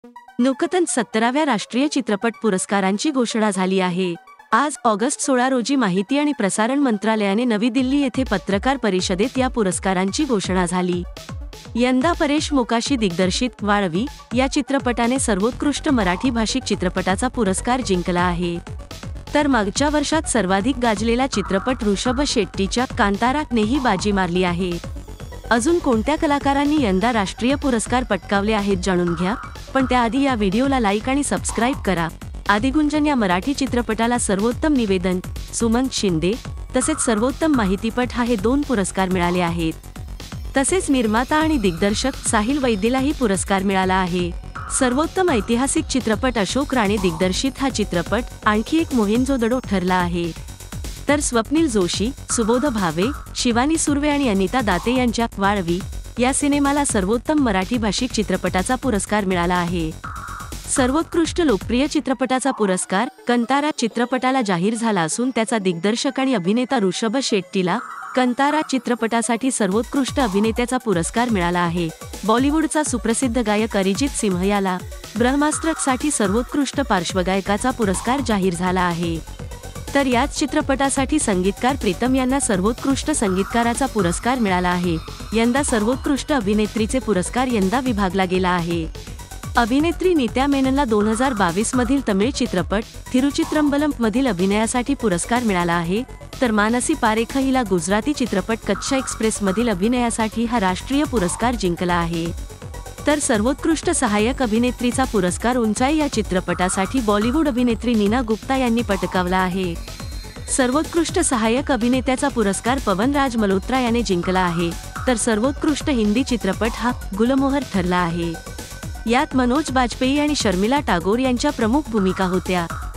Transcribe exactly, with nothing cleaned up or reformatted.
नुकतच सत्तराव्या राष्ट्रीय चित्रपट पुरस्कारांची घोषणा झाली आहे। आज ऑगस्ट सोळा रोजी माहिती आणि प्रसारण मंत्रालयाने नवी दिल्ली येथे पत्रकार परिषदेत या पुरस्कारांची घोषणा झाली। यंदा परेश मोकाशी दिग्दर्शित वाळवी या चित्रपटाने सर्वोत्कृष्ट मराठी भाषिक चित्रपटाचा पुरस्कार जिंकला आहे। तर मागच्या वर्षात सर्वाधिक गाजलेला चित्रपट ऋषभ शेट्टीच्या कांतारानेही बाजी मारली आहे। अजून कोणत्या कलाकारांनी यंदा राष्ट्रीय पुरस्कार पटकावले आहेत जाणून घ्या, पण त्याआधी या व्हिडिओला लाईक आणि सबस्क्राईब करा। आदिगुंजन या मराठी चित्रपटाला सर्वोत्तम निवेदन, सुमंत शिंदे तसेच सर्वोत्तम माहितीपट हा हे दोन पुरस्कार मिळाले आहेत। तसेच निर्माता आणि दिग्दर्शक साहिल वैद्यलाही पुरस्कार मिळाला आहे। सर्वोत्तम ऐतिहासिक चित्रपट अशोक राणे दिग्दर्शित हा चित्रपट आणखी एक मोहेंजोदडो ठरला आहे। तर स्वप्नील जोशी, सुबोध भावे, शिवानी सुर्वे आणि अनिता दाते यांच्या वाळवी या सिनेमाला सर्वोत्तम मराठी भाषिक चित्रपटाचा पुरस्कार मिळाला आहे। सर्वोत्कृष्ट लोकप्रिय चित्रपटाचा पुरस्कार कंतारा चित्रपटाला जाहीर झाला असून त्याचा दिग्दर्शक आणि अभिनेता ऋषभ शेट्टीला कंतारा चित्रपटासाठी सर्वोत्कृष्ट अभिनेत्याचा पुरस्कार मिळाला आहे। बॉलिवूडचा सुप्रसिद्ध गायक अरिजित सिंह याला ब्रह्मास्त्रसाठी सर्वोत्कृष्ट पार्श्वगायकाचा पुरस्कार जाहीर झाला आहे। तर याच चित्रपटासाठी संगीतकार प्रीतम यांना सर्वोत्कृष्ट संगीतकाराचा पुरस्कार मिळाला आहे। यंदा सर्वोत्कृष्ट अभिनेत्रीचे पुरस्कार यंदा विभागला गेला आहे। अभिनेत्री नित्या मेननला दोन हजार बावीस मधील तमिळ चित्रपट थिरुचित्रंबलम मधील अभिनयासाठी पुरस्कार मिळाला आहे, तर मानसी पारेख हिला गुजराती चित्रपट कच्छ एक्सप्रेस मधील अभिनयासाठी हा राष्ट्रीय पुरस्कार जिंकला आहे। तर सर्वोत्कृष्ट सहाय्यक अभिनेत्रीचा पुरस्कार उंचाई या चित्रपटासाठी बॉलिवूड अभिनेत्री नीना गुप्ता यांनी पटकावला आहे। सर्वोत्कृष्ट सहाय्यक अभिनेत्याचा पुरस्कार पवन राज मल्होत्रा याने जिंकला आहे, तर सर्वोत्कृष्ट हिंदी चित्रपट हा गुलमोहर ठरला आहे। यात मनोज बाजपेयी आणि शर्मिला टागोर यांच्या प्रमुख भूमिका होत्या।